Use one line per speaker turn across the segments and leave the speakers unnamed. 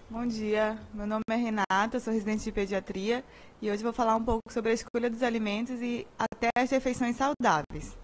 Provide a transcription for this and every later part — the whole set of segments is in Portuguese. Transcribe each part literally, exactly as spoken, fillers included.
Bom dia, meu nome é Renata, sou residente de pediatria e hoje vou falar um pouco sobre a escolha dos alimentos e até as refeições saudáveis.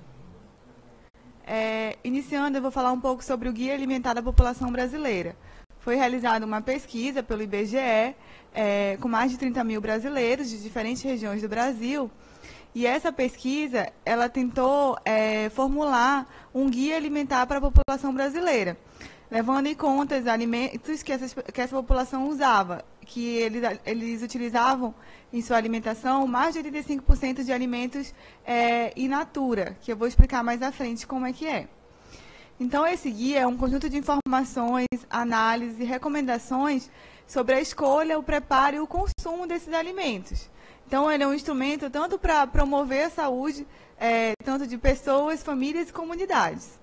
É, iniciando, eu vou falar um pouco sobre o Guia Alimentar da População Brasileira. Foi realizada uma pesquisa pelo I B G E é, com mais de trinta mil brasileiros de diferentes regiões do Brasil. E essa pesquisa, ela tentou é, formular um guia alimentar para a população brasileira, levando em conta os alimentos que essa, que essa população usava, que eles, eles utilizavam em sua alimentação mais de oitenta e cinco por cento de alimentos é, in natura, que eu vou explicar mais à frente como é que é. Então, esse guia é um conjunto de informações, análises e recomendações sobre a escolha, o preparo e o consumo desses alimentos. Então, ele é um instrumento tanto para promover a saúde, é, tanto de pessoas, famílias e comunidades.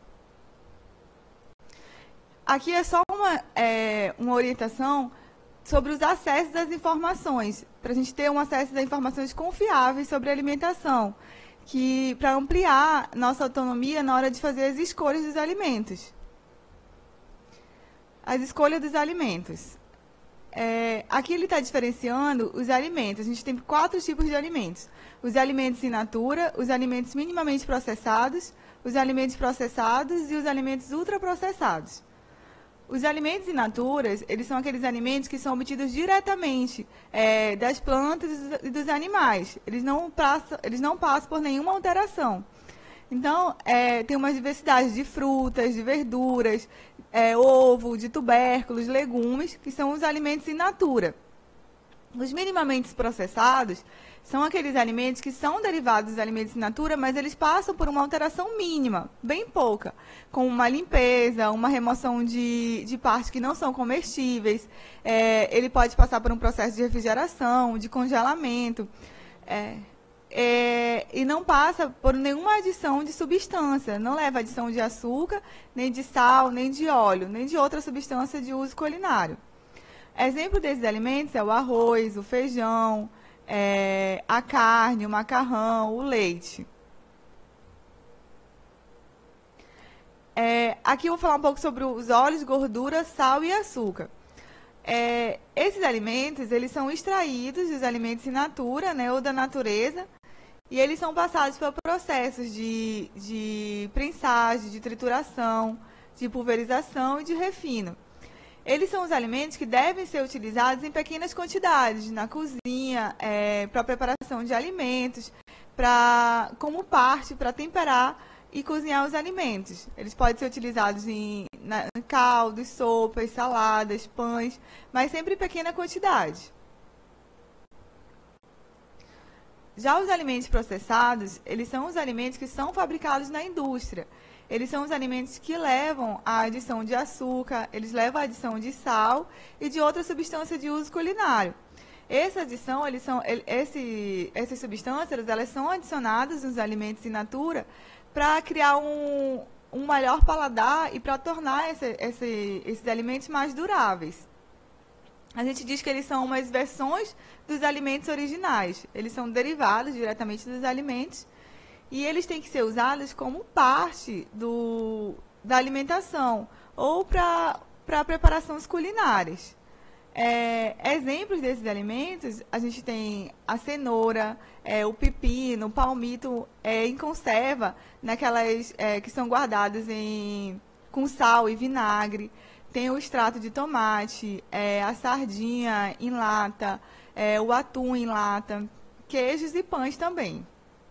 Aqui é só uma, é, uma orientação sobre os acessos às informações, para a gente ter um acesso a informações confiáveis sobre a alimentação, que para ampliar nossa autonomia na hora de fazer as escolhas dos alimentos. As escolhas dos alimentos. É, aqui ele está diferenciando os alimentos. A gente tem quatro tipos de alimentos. Os alimentos in natura, os alimentos minimamente processados, os alimentos processados e os alimentos ultraprocessados. Os alimentos in natura, eles são aqueles alimentos que são obtidos diretamente é, das plantas e dos animais. Eles não passam, eles não passam por nenhuma alteração. Então, é, tem uma diversidade de frutas, de verduras, é, ovo, de tubérculos, legumes, que são os alimentos in natura. Os minimamente processados são aqueles alimentos que são derivados dos alimentos in natura, mas eles passam por uma alteração mínima, bem pouca, como uma limpeza, uma remoção de, de partes que não são comestíveis. É, ele pode passar por um processo de refrigeração, de congelamento, é, é, e não passa por nenhuma adição de substância, não leva adição de açúcar, nem de sal, nem de óleo, nem de outra substância de uso culinário. Exemplo desses alimentos é o arroz, o feijão, é, a carne, o macarrão, o leite. É, aqui eu vou falar um pouco sobre os óleos, gordura, sal e açúcar. É, esses alimentos, eles são extraídos dos alimentos in natura, né, ou da natureza, e eles são passados por processos de, de prensagem, de trituração, de pulverização e de refino. Eles são os alimentos que devem ser utilizados em pequenas quantidades, na cozinha, é, para preparação de alimentos, pra, como parte para temperar e cozinhar os alimentos. Eles podem ser utilizados em, na, em caldos, sopas, saladas, pães, mas sempre em pequena quantidade. Já os alimentos processados, eles são os alimentos que são fabricados na indústria. Eles são os alimentos que levam à adição de açúcar, eles levam à adição de sal e de outra substância de uso culinário. Essa adição, eles são, esse, essas substâncias, elas são adicionadas nos alimentos in natura para criar um, um melhor paladar e para tornar esse, esse, esses alimentos mais duráveis. A gente diz que eles são umas versões dos alimentos originais. Eles são derivados diretamente dos alimentos e eles têm que ser usados como parte do, da alimentação ou para preparações culinárias. É, exemplos desses alimentos, a gente tem a cenoura, é, o pepino, o palmito é, em conserva, naquelas é, que são guardadas em, com sal e vinagre. Tem o extrato de tomate, é, a sardinha em lata, é, o atum em lata, queijos e pães também.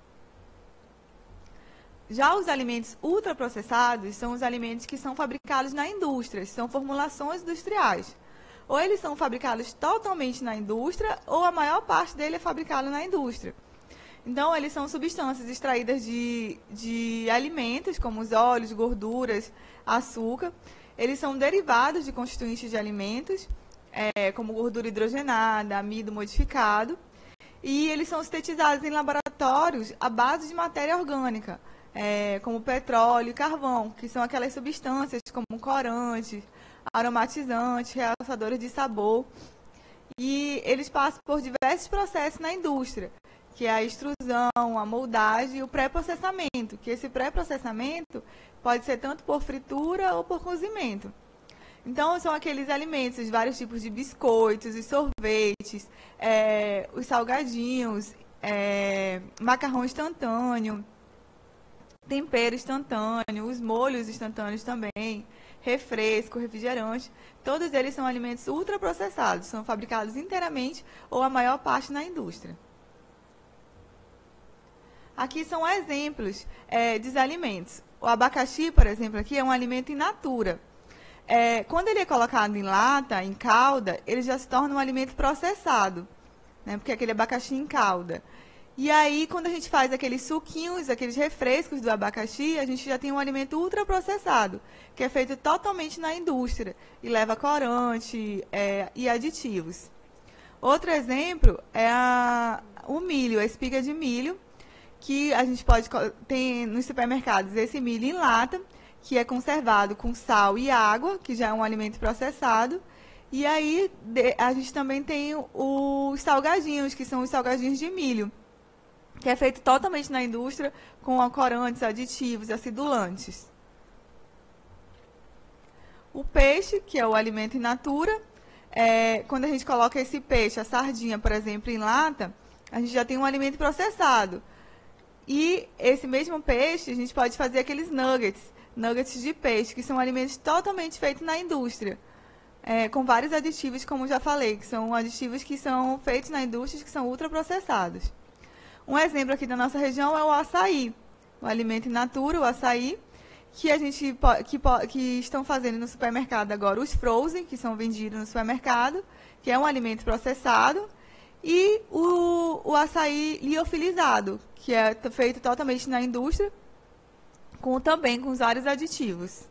Já os alimentos ultraprocessados são os alimentos que são fabricados na indústria, são formulações industriais. Ou eles são fabricados totalmente na indústria, ou a maior parte dele é fabricado na indústria. Então, eles são substâncias extraídas de, de alimentos, como os óleos, gorduras, açúcar. Eles são derivados de constituintes de alimentos, é, como gordura hidrogenada, amido modificado. E eles são sintetizados em laboratórios à base de matéria orgânica, é, como petróleo e carvão, que são aquelas substâncias como corantes, aromatizantes, realçadores de sabor. E eles passam por diversos processos na indústria, que é a extrusão, a moldagem e o pré-processamento, que esse pré-processamento pode ser tanto por fritura ou por cozimento. Então, são aqueles alimentos, os vários tipos de biscoitos, os sorvetes, é, os salgadinhos, é, macarrão instantâneo, tempero instantâneo, os molhos instantâneos também, refresco, refrigerante. Todos eles são alimentos ultraprocessados, são fabricados inteiramente ou a maior parte na indústria. Aqui são exemplos é, dos alimentos. O abacaxi, por exemplo, aqui é um alimento in natura. É, quando ele é colocado em lata, em calda, ele já se torna um alimento processado, né, porque é aquele abacaxi em calda. E aí, quando a gente faz aqueles suquinhos, aqueles refrescos do abacaxi, a gente já tem um alimento ultraprocessado, que é feito totalmente na indústria e leva corante é, e aditivos. Outro exemplo é a, o milho, a espiga de milho, que a gente pode ter nos supermercados esse milho em lata, que é conservado com sal e água, que já é um alimento processado. E aí a gente também tem os salgadinhos, que são os salgadinhos de milho, que é feito totalmente na indústria, com corantes, aditivos, acidulantes. O peixe, que é o alimento in natura, é, quando a gente coloca esse peixe, a sardinha, por exemplo, em lata, a gente já tem um alimento processado. E esse mesmo peixe, a gente pode fazer aqueles nuggets, nuggets de peixe, que são alimentos totalmente feitos na indústria, é, com vários aditivos, como já falei, que são aditivos que são feitos na indústria, que são ultraprocessados. Um exemplo aqui da nossa região é o açaí, o alimento in natura, o açaí, que a gente que, que estão fazendo no supermercado agora, os frozen, que são vendidos no supermercado, que é um alimento processado, e o, o açaí liofilizado, que é feito totalmente na indústria, com, também com vários aditivos.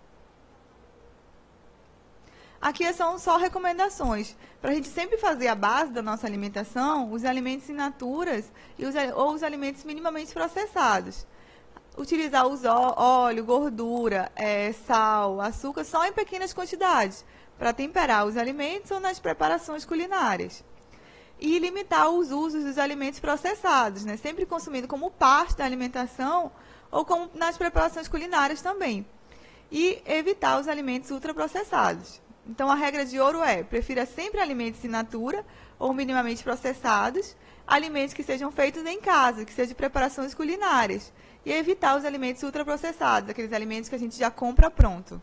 Aqui são só recomendações, para a gente sempre fazer a base da nossa alimentação, os alimentos in naturas e os, ou os alimentos minimamente processados. Utilizar os óleo, gordura, é, sal, açúcar, só em pequenas quantidades, para temperar os alimentos ou nas preparações culinárias. E limitar os usos dos alimentos processados, né? Sempre consumindo como parte da alimentação ou como nas preparações culinárias também. E evitar os alimentos ultraprocessados. Então, a regra de ouro é, prefira sempre alimentos in natura ou minimamente processados, alimentos que sejam feitos em casa, que sejam preparações culinárias, e evitar os alimentos ultraprocessados, aqueles alimentos que a gente já compra pronto.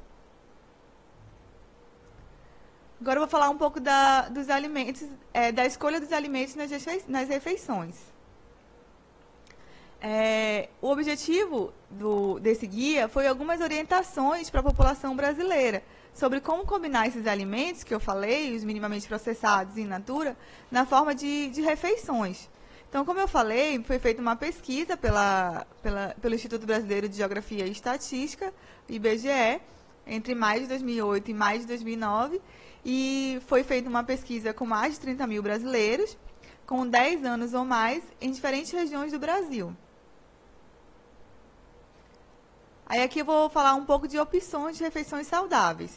Agora eu vou falar um pouco da, dos alimentos, é, da escolha dos alimentos nas, nas refeições. É, o objetivo do, desse guia foi algumas orientações para a população brasileira sobre como combinar esses alimentos que eu falei, os minimamente processados in natura, na forma de, de refeições. Então, como eu falei, foi feita uma pesquisa pela, pela, pelo Instituto Brasileiro de Geografia e Estatística, I B G E, entre maio de dois mil e oito e maio de dois mil e nove, e foi feita uma pesquisa com mais de trinta mil brasileiros, com dez anos ou mais, em diferentes regiões do Brasil. Aí aqui eu vou falar um pouco de opções de refeições saudáveis.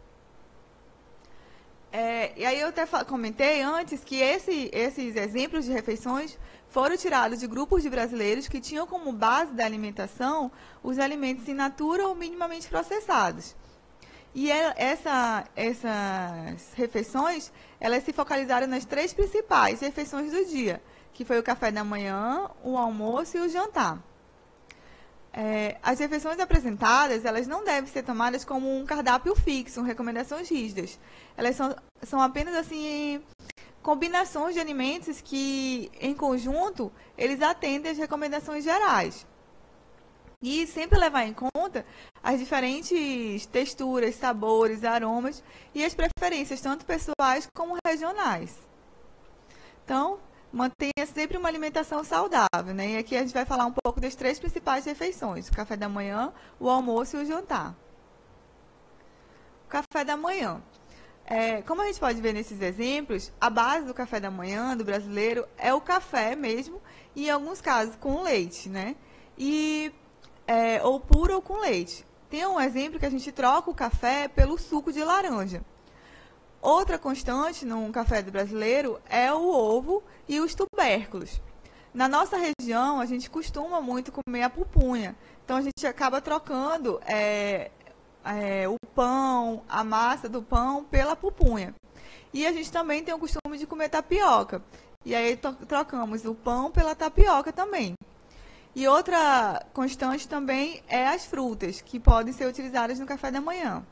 É, e aí eu até comentei antes que esse, esses exemplos de refeições foram tirados de grupos de brasileiros que tinham como base da alimentação os alimentos in natura ou minimamente processados. E essa, essas refeições, elas se focalizaram nas três principais refeições do dia, que foi o café da manhã, o almoço e o jantar. É, as refeições apresentadas, elas não devem ser tomadas como um cardápio fixo, recomendações rígidas. Elas são, são apenas assim combinações de alimentos que, em conjunto, eles atendem às recomendações gerais. E sempre levar em conta as diferentes texturas, sabores, aromas e as preferências, tanto pessoais como regionais. Então, mantenha sempre uma alimentação saudável, né? E aqui a gente vai falar um pouco das três principais refeições: o café da manhã, o almoço e o jantar. O café da manhã. É, como a gente pode ver nesses exemplos, a base do café da manhã do brasileiro é o café mesmo, e em alguns casos com leite, né? E, é, ou puro ou com leite. Tem um exemplo que a gente troca o café pelo suco de laranja. Outra constante no café do brasileiro é o ovo e os tubérculos. Na nossa região, a gente costuma muito comer a pupunha. Então, a gente acaba trocando é, é, o pão, a massa do pão pela pupunha. E a gente também tem o costume de comer tapioca. E aí trocamos o pão pela tapioca também. E outra constante também é as frutas, que podem ser utilizadas no café da manhã.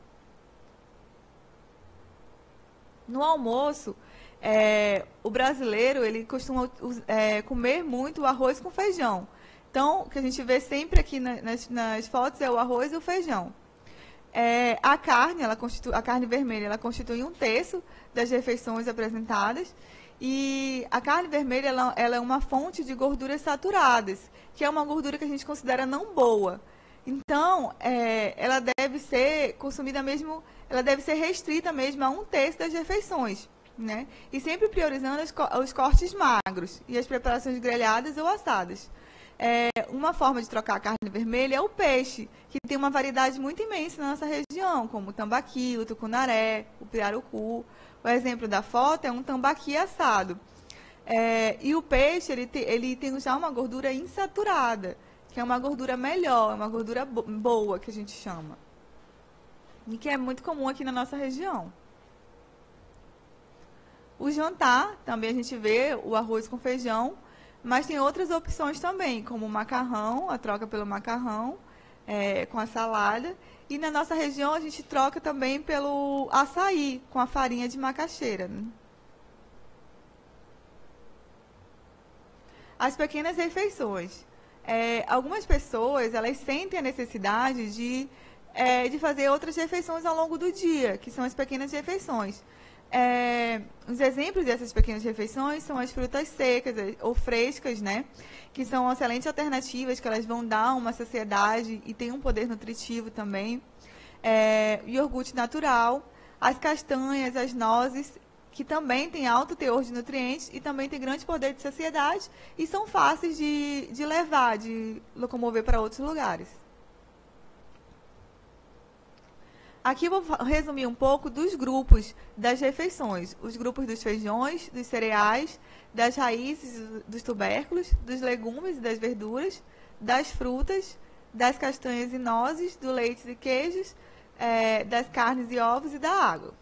No almoço, é, o brasileiro ele costuma é, comer muito o arroz com feijão. Então, o que a gente vê sempre aqui na, nas, nas fotos é o arroz e o feijão. É, a carne, ela constitui, a carne vermelha, ela constitui um terço das refeições apresentadas. E a carne vermelha ela, ela é uma fonte de gorduras saturadas, que é uma gordura que a gente considera não boa. Então, é, ela deve ser consumida mesmo, ela deve ser restrita mesmo a um terço das refeições, né? E sempre priorizando os, os cortes magros e as preparações grelhadas ou assadas. É, uma forma de trocar a carne vermelha é o peixe, que tem uma variedade muito imensa na nossa região, como o tambaqui, o tucunaré, o pirarucu. O exemplo da foto é um tambaqui assado. É, e o peixe, ele, te, ele tem já uma gordura insaturada, que é uma gordura melhor, uma gordura bo boa, que a gente chama. E que é muito comum aqui na nossa região. O jantar, também a gente vê o arroz com feijão, mas tem outras opções também, como o macarrão, a troca pelo macarrão, é, com a salada. E na nossa região a gente troca também pelo açaí, com a farinha de macaxeira. Né? As pequenas refeições. É, algumas pessoas, elas sentem a necessidade de, é, de fazer outras refeições ao longo do dia, que são as pequenas refeições. É, os exemplos dessas pequenas refeições são as frutas secas ou frescas, né? Que são excelentes alternativas, que elas vão dar uma saciedade e tem um poder nutritivo também. É, iogurte natural, as castanhas, as nozes, que também têm alto teor de nutrientes e também tem grande poder de saciedade e são fáceis de, de levar, de locomover para outros lugares. Aqui eu vou resumir um pouco dos grupos das refeições. Os grupos dos feijões, dos cereais, das raízes, dos tubérculos, dos legumes e das verduras, das frutas, das castanhas e nozes, do leite e queijos, é, das carnes e ovos e da água.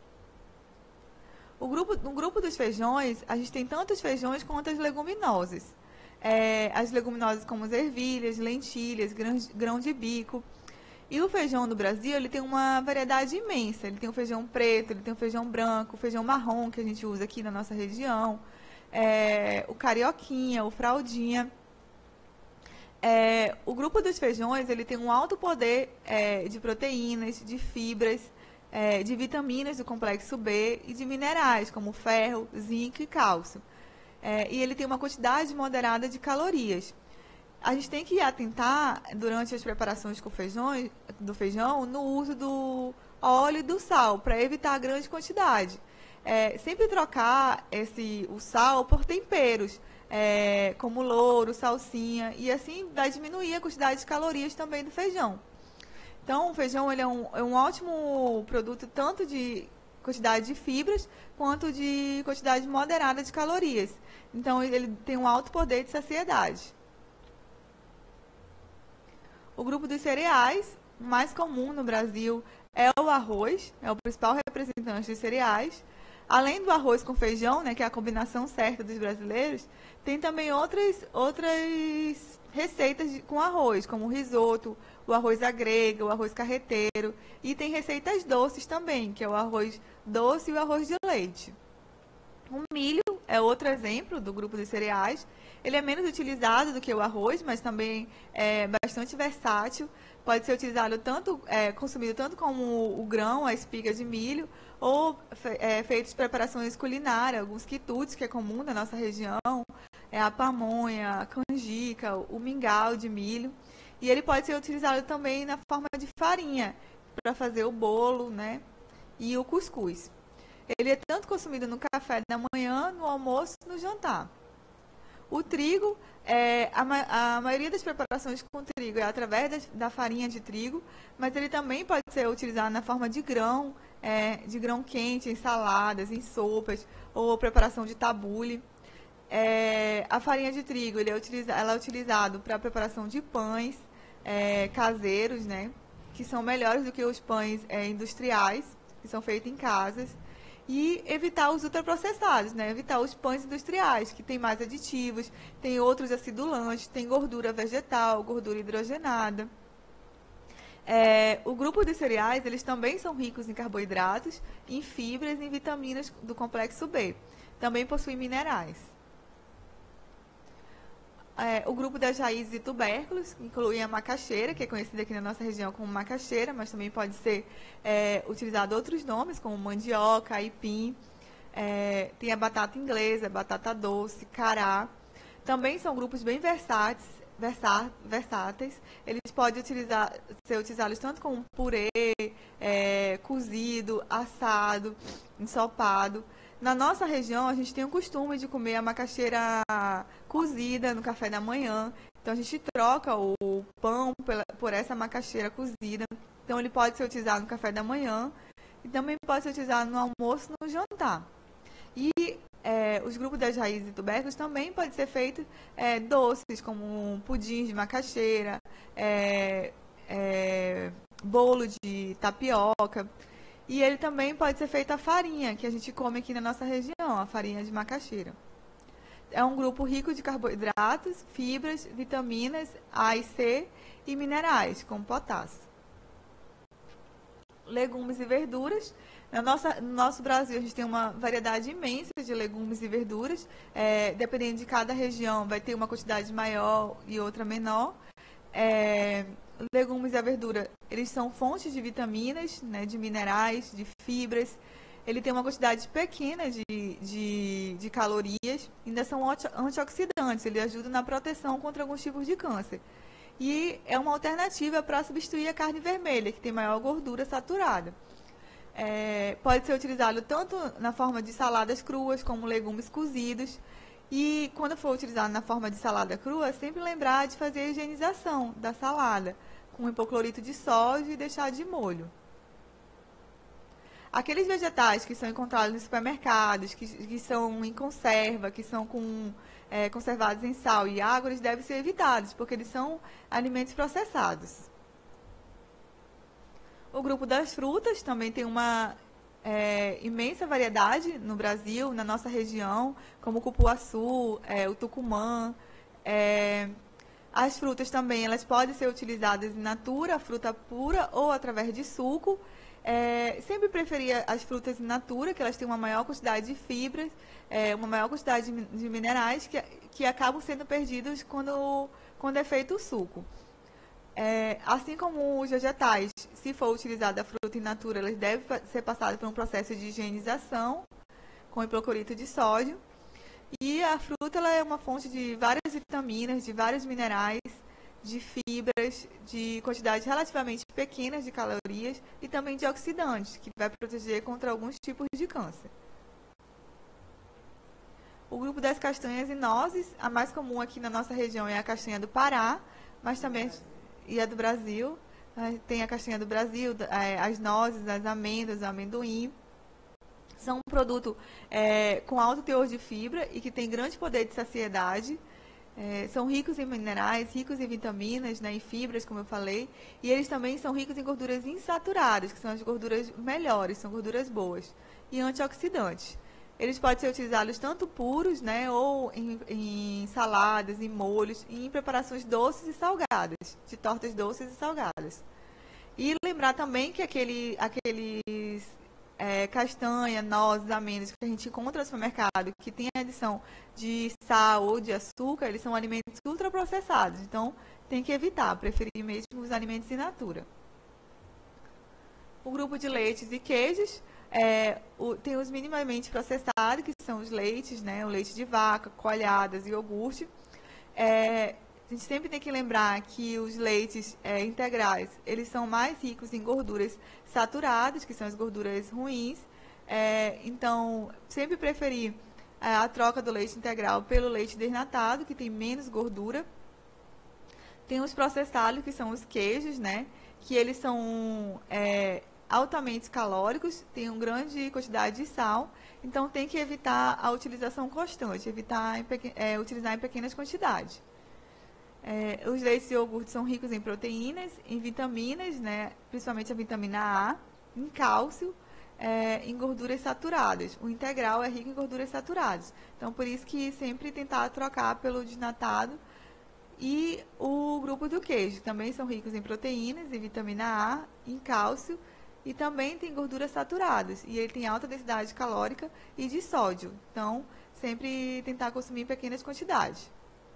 O grupo, no grupo dos feijões, a gente tem tanto os feijões quanto as leguminosas. É, as leguminosas como as ervilhas, lentilhas, grão, grão de bico. E o feijão do Brasil, ele tem uma variedade imensa. Ele tem o feijão preto, ele tem o feijão branco, o feijão marrom, que a gente usa aqui na nossa região, é, o carioquinha, o fraldinha. É, o grupo dos feijões, ele tem um alto poder é, de proteínas, de fibras, é, de vitaminas do complexo B e de minerais, como ferro, zinco e cálcio. É, e ele tem uma quantidade moderada de calorias. A gente tem que atentar, durante as preparações com feijão, do feijão, no uso do óleo e do sal, para evitar a grande quantidade. É, sempre trocar esse, o sal por temperos, é, como louro, salsinha, e assim vai diminuir a quantidade de calorias também do feijão. Então, o feijão ele é, um, é um ótimo produto, tanto de quantidade de fibras, quanto de quantidade moderada de calorias. Então, ele tem um alto poder de saciedade. O grupo dos cereais, mais comum no Brasil, é o arroz, é o principal representante dos cereais. Além do arroz com feijão, né, que é a combinação certa dos brasileiros, tem também outras, outras receitas de, com arroz, como o risoto, o arroz à grega, o arroz carreteiro. E tem receitas doces também, que é o arroz doce e o arroz de leite. O milho é outro exemplo do grupo dos cereais. Ele é menos utilizado do que o arroz, mas também é bastante versátil. Pode ser utilizado tanto, é, consumido tanto como o, o grão, a espiga de milho, ou é, feitos preparações culinárias, alguns quitutes, que é comum na nossa região, é a pamonha, a canjica, o mingau de milho. E ele pode ser utilizado também na forma de farinha, para fazer o bolo, né, e o cuscuz. Ele é tanto consumido no café da manhã, no almoço e no jantar. O trigo, é, a, ma a maioria das preparações com trigo é através da, da farinha de trigo, mas ele também pode ser utilizado na forma de grão, é, de grão quente, em saladas, em sopas, ou preparação de tabule. É, a farinha de trigo ele é, utiliza ela é utilizado para a preparação de pães é, caseiros, né? que são melhores do que os pães é, industriais, que são feitos em casas. E evitar os ultraprocessados, né? Evitar os pães industriais, que tem mais aditivos, tem outros acidulantes, tem gordura vegetal, gordura hidrogenada. É, o grupo de cereais, eles também são ricos em carboidratos, em fibras e em vitaminas do complexo B. Também possuem minerais. É, o grupo das raízes e tubérculos inclui a macaxeira, que é conhecida aqui na nossa região como macaxeira, mas também pode ser é, utilizado outros nomes, como mandioca, aipim. É, tem a batata inglesa, batata doce, cará. Também são grupos bem versáteis, versá, versáteis. Eles podem utilizar, ser utilizados tanto como purê, é, cozido, assado, ensopado. Na nossa região, a gente tem o costume de comer a macaxeira cozida no café da manhã. Então, a gente troca o pão pela, por essa macaxeira cozida. Então, ele pode ser utilizado no café da manhã e também pode ser utilizado no almoço e no jantar. E é, os grupos das raízes e tubérculos também podem ser feitos é, doces, como pudim de macaxeira, é, é, bolo de tapioca. E ele também pode ser feito a farinha, que a gente come aqui na nossa região, a farinha de macaxeira. É um grupo rico de carboidratos, fibras, vitaminas A e C e minerais, como potássio. Legumes e verduras. Na nossa, no nosso Brasil, a gente tem uma variedade imensa de legumes e verduras. É, dependendo de cada região, vai ter uma quantidade maior e outra menor. É, legumes e a verdura, eles são fontes de vitaminas, né, de minerais, de fibras. Ele tem uma quantidade pequena de, de, de calorias, ainda são antioxidantes, ele ajuda na proteção contra alguns tipos de câncer. E é uma alternativa para substituir a carne vermelha, que tem maior gordura saturada. É, pode ser utilizado tanto na forma de saladas cruas, como legumes cozidos. E quando for utilizado na forma de salada crua, sempre lembrar de fazer a higienização da salada, com hipoclorito de sódio e deixar de molho. Aqueles vegetais que são encontrados nos supermercados, que, que são em conserva, que são com, é, conservados em sal e água, eles devem ser evitados, porque eles são alimentos processados. O grupo das frutas também tem uma é, imensa variedade no Brasil, na nossa região, como o cupuaçu, é, o tucumã. É, as frutas também, elas podem ser utilizadas in natura, fruta pura ou através de suco. É, sempre preferia as frutas in natura, que elas têm uma maior quantidade de fibras, é, uma maior quantidade de, de minerais que, que acabam sendo perdidos quando, quando é feito o suco. É, assim como os vegetais, se for utilizada a fruta in natura, elas devem ser passadas por um processo de higienização com hipoclorito de sódio. E a fruta ela é uma fonte de várias vitaminas, de vários minerais, de fibras, de quantidades relativamente pequenas de calorias e também de oxidantes, que vai proteger contra alguns tipos de câncer. O grupo das castanhas e nozes, a mais comum aqui na nossa região é a castanha do Pará, mas também e a do Brasil. Tem a castanha do Brasil, as nozes, as amêndoas, o amendoim. São um produto é, com alto teor de fibra e que tem grande poder de saciedade. É, são ricos em minerais, ricos em vitaminas, né, em fibras, como eu falei. E eles também são ricos em gorduras insaturadas, que são as gorduras melhores, são gorduras boas. E antioxidantes. Eles podem ser utilizados tanto puros, né, ou em, em saladas, em molhos, e em preparações doces e salgadas, de tortas doces e salgadas. E lembrar também que aquele, aqueles é, castanha, nozes, amêndoas que a gente encontra no supermercado, que tem adição de sal ou de açúcar, eles são alimentos ultraprocessados. Então, tem que evitar, preferir mesmo os alimentos in natura. O grupo de leites e queijos. É, o, tem os minimamente processados, que são os leites, né, o leite de vaca, coalhadas e iogurte. É, a gente sempre tem que lembrar que os leites é, integrais, eles são mais ricos em gorduras saturadas, que são as gorduras ruins. É, então, sempre preferir é, a troca do leite integral pelo leite desnatado, que tem menos gordura. Tem os processados, que são os queijos, né, que eles são É, altamente calóricos, tem uma grande quantidade de sal, então tem que evitar a utilização constante, evitar em, é, utilizar em pequenas quantidades. É, os leites e iogurtes são ricos em proteínas, em vitaminas, né, principalmente a vitamina A, em cálcio, é, em gorduras saturadas. O integral é rico em gorduras saturadas. Então, por isso que sempre tentar trocar pelo desnatado. E o grupo do queijo também são ricos em proteínas, em vitamina A, em cálcio e também tem gorduras saturadas. E ele tem alta densidade calórica e de sódio. Então, sempre tentar consumir em pequenas quantidades.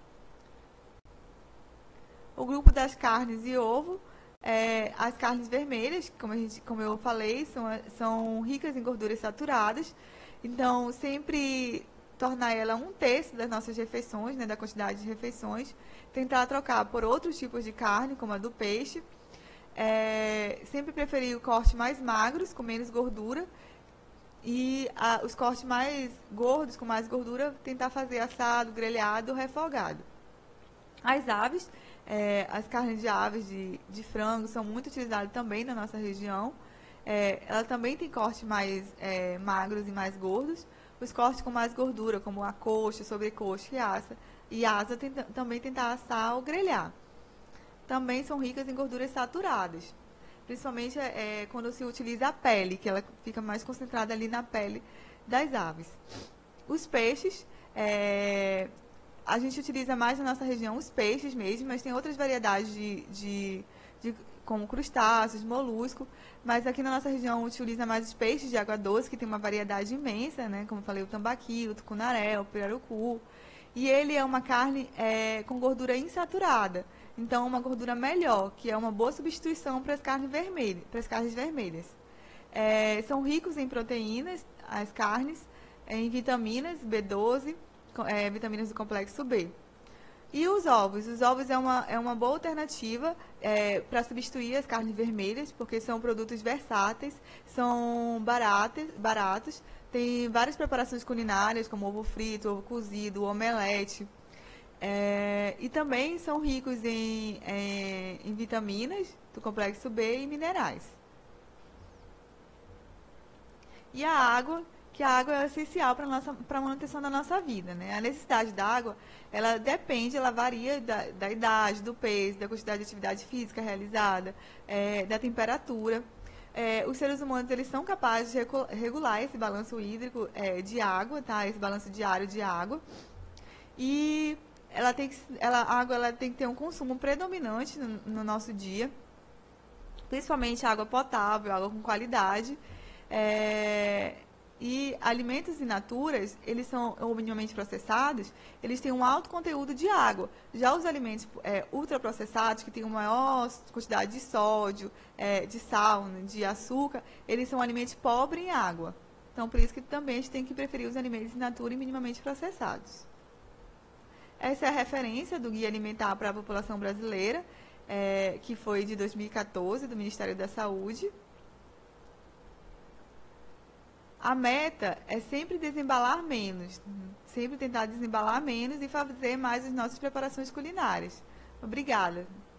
O grupo das carnes e ovo, é, as carnes vermelhas, como, a gente, como eu falei, são, são ricas em gorduras saturadas. Então, sempre tornar ela um terço das nossas refeições, né, da quantidade de refeições. Tentar trocar por outros tipos de carne, como a do peixe. É, sempre preferir o corte mais magros, com menos gordura. E a, os cortes mais gordos, com mais gordura, tentar fazer assado, grelhado, refogado. As aves, é, as carnes de aves de, de frango são muito utilizadas também na nossa região. É, ela também tem cortes mais é, magros e mais gordos. Os cortes com mais gordura, como a coxa, sobrecoxa e asa, e asa tenta, também tentar assar ou grelhar. Também são ricas em gorduras saturadas, principalmente é, quando se utiliza a pele, que ela fica mais concentrada ali na pele das aves. Os peixes, é, a gente utiliza mais na nossa região os peixes mesmo, mas tem outras variedades de, de, de como crustáceos, molusco, mas aqui na nossa região utiliza mais os peixes de água doce, que tem uma variedade imensa, né? Como eu falei, o tambaqui, o tucunaré, o pirarucu. E ele é uma carne é, com gordura insaturada, então uma gordura melhor, que é uma boa substituição para as carnes vermelhas. Para as carnes vermelhas. É, são ricos em proteínas, as carnes, em vitaminas, B doze, é, vitaminas do complexo B. E os ovos? Os ovos é uma, é uma boa alternativa é, para substituir as carnes vermelhas, porque são produtos versáteis, são baratos, baratos, tem várias preparações culinárias, como ovo frito, ovo cozido, omelete. É, e também são ricos em, é, em vitaminas do complexo B e minerais. E a água, que a água é essencial para a manutenção da nossa vida, né? A necessidade da água, ela depende, ela varia da, da idade, do peso, da quantidade de atividade física realizada, é, da temperatura. É, os seres humanos, eles são capazes de regular esse balanço hídrico é, de água, tá? Esse balanço diário de água. E ela tem que, ela, a água ela tem que ter um consumo predominante no, no nosso dia, principalmente água potável, água com qualidade. É, e alimentos in naturas, eles são ou minimamente processados, eles têm um alto conteúdo de água. Já os alimentos é, ultraprocessados, que têm uma maior quantidade de sódio, é, de sal, né, de açúcar, eles são alimentos pobres em água. Então, por isso que também a gente tem que preferir os alimentos in natura e minimamente processados. Essa é a referência do Guia Alimentar para a População Brasileira, é, que foi de dois mil e quatorze, do Ministério da Saúde. A meta é sempre desembalar menos, sempre tentar desembalar menos e fazer mais as nossas preparações culinárias. Obrigada.